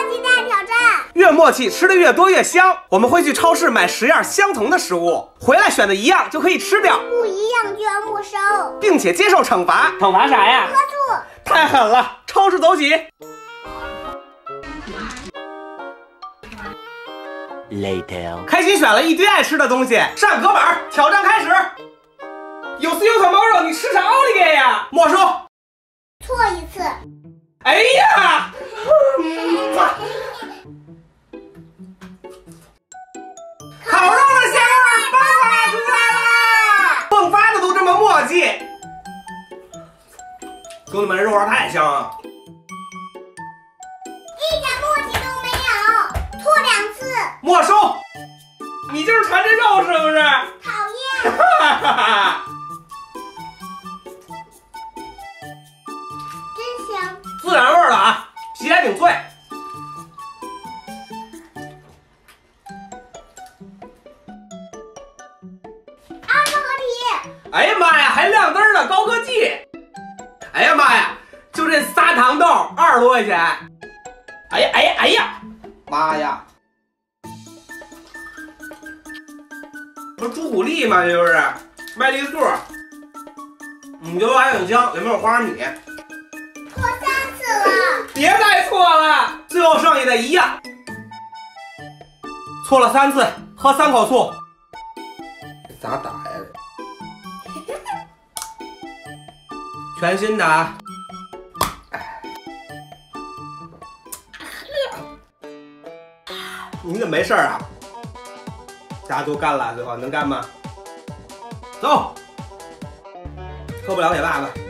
契大挑战。 越默契，吃的越多越香。我们会去超市买10样相同的食物，回来选的一样就可以吃掉， 不一样就要没收， 并且接受惩罚。 惩罚啥呀？ 喝醋。 太狠了！超市走起。 Later， 开心选了一堆爱吃的东西，上隔板，挑战开始。有丝油小猫肉，你吃啥奥利给呀？没收。 错一次。 哎呀！烤肉的香味迸发出来了，迸发的都这么默契。兄弟们，肉味太香了， 一点默契都没有，错2次。 没收。你就是馋这肉是不是？ 讨厌。 哈哈哈！ 真香。 孜然味儿的啊，皮还挺脆。 二合体。 哎呀妈呀，还亮灯呢，高科技！哎呀妈呀，就这仨糖豆20多块钱。哎呀哎呀哎呀，妈呀！不是猪骨粒吗？这就是麦丽素，油还挺香，里面有花生米。 错3次了。 别再错了，最后剩下的一样。错了3次，喝3口醋。咋打呀？全新的啊！你怎么没事啊？大家都干了，最后能干吗？走，喝不了给爸爸。